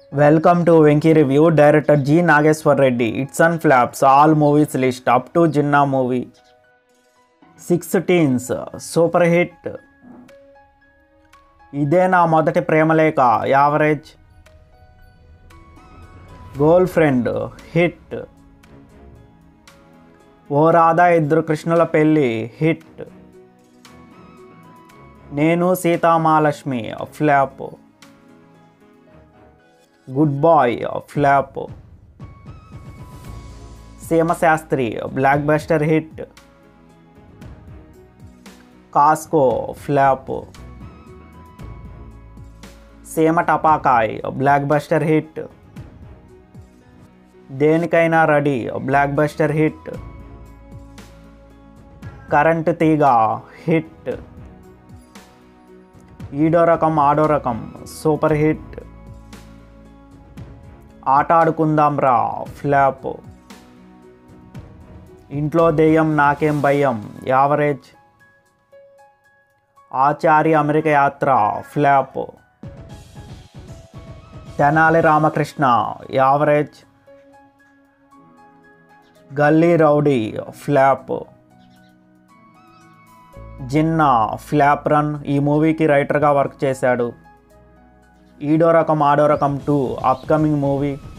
Welcome to Venki Review. Director G. Nageswar Reddy. It's on Flaps. All movies list up to Jinnah movie. 6 Teens. Super hit. ఇదే నా మొదటి ప్రేమలేఖ average. Girlfriend hit. ఓ రాధా ఇద్దరు కృష్ణుల పెళ్ళి హిట్. నేను సీతామహాలక్ష్మి ఫ్లాప్. Good boy flop. సీమశాస్త్రి బ్లాక్ బస్టర్ హిట్. కాస్కో ఫ్లాప్. సీమ టపాకాయ్ బ్లాక్ బస్టర్ హిట్. దేనికైనా ready blockbuster hit. Current తీగ హిట్. ఈడో రకం ఆడో రకం సూపర్ హిట్. ఆట ఆడుకుందాం రా ఫ్లాప్. ఇంట్లో దెయ్యం నాకేం భయం యావరేజ్. ఆచార్య అమెరికా యాత్ర ఫ్లాప్. తెనాలి రామకృష్ణ యావరేజ్. గల్లీ రౌడీ ఫ్లాప్. జిన్నా ఫ్లాప్ రన్. ఈ మూవీకి రైటర్గా వర్క్ చేశాడు. ఈడో రకం ఆడో రకం 2 అప్కమింగ్ మూవీ.